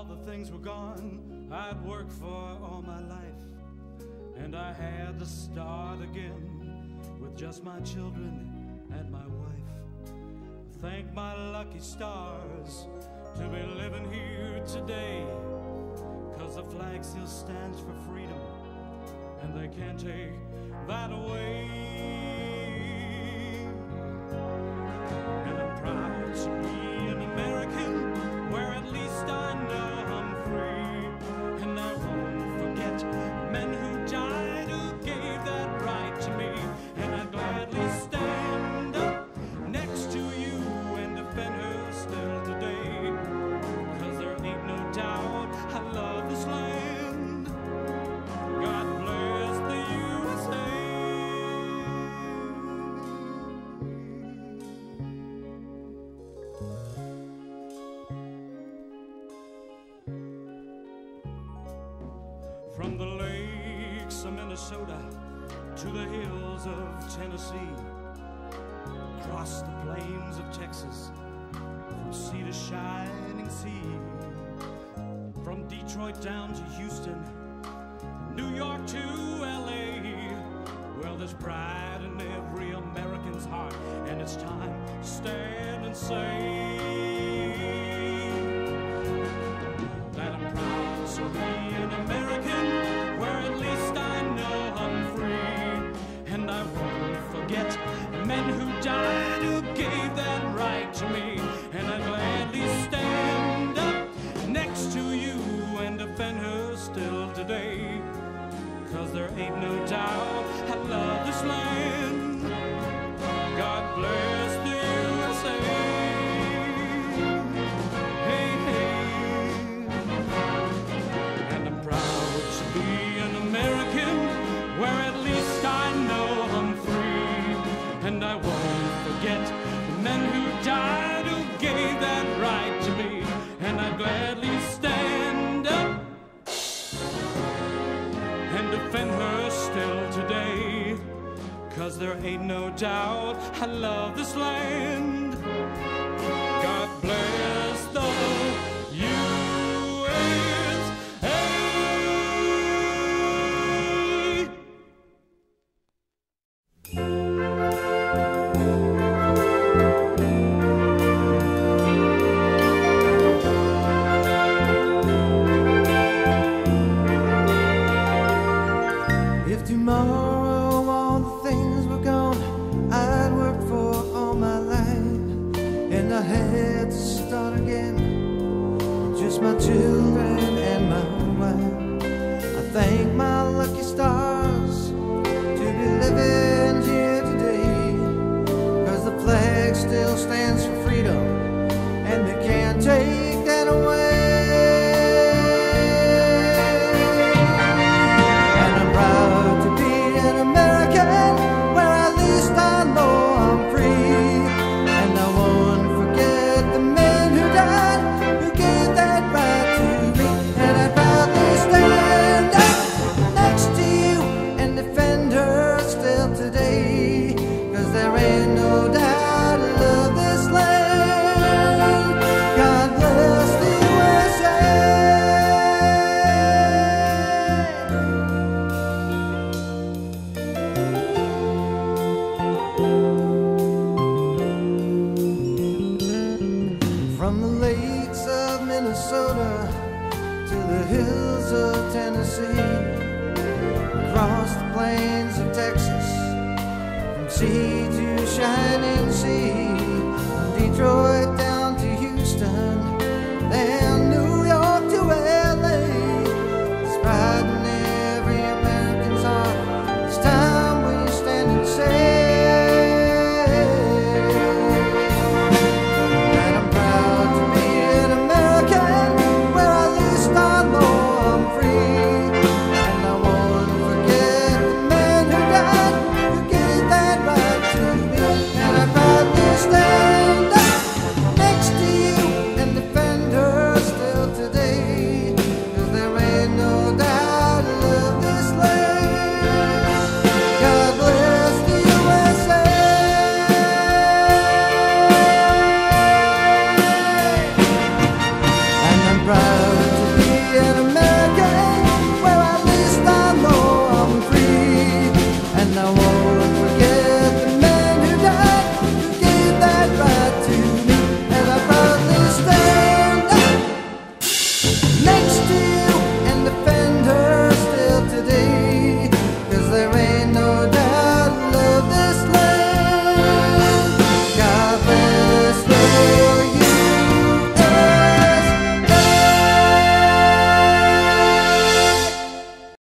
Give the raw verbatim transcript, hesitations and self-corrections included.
the things were gone I'd worked for all my life, and I had to start again with just my children and my wife. Thank my lucky stars to be living here today, 'cause the flag still stands for freedom, and they can't take that away. And I'm proud to be an American, where at least I know I'm free. And I won't forget men who died, who gave that right to me. And I'd gladly stand up next to you and defend her still today, 'cause there ain't no doubt I love this land. God bless the U S A. From the lakes of Minnesota to the hills of Tennessee, across the plains of Texas, from sea to shining sea, from Detroit down to Houston, New York to L A. Well, there's pride in every American's heart, and it's time to stand and say that I'm proud to be an American, where at least I know I'm free. And I won't forget men who died, who gave that right to me. And I'd gladly stand up next to you and defend her still today, 'cause there ain't no doubt I love this land. God bless the U S A. Hey, hey. And I'm proud to be an American, where at least I know I'm free. And I won't forget the men who died, who gave that right to me. And I'd gladly stand up and defend her still today, 'cause there ain't no doubt I love this land. God bless the U S A. If tomorrow all the things were gone I'd worked for all my life, and I had to start again with just my children and my wife, I thank my lucky stars to be living here today, 'cause the flag still stands for freedom, and they can't take that away. From the lakes of Minnesota to the hills of Tennessee, across the plains of Texas, from sea to shining sea, from Detroit down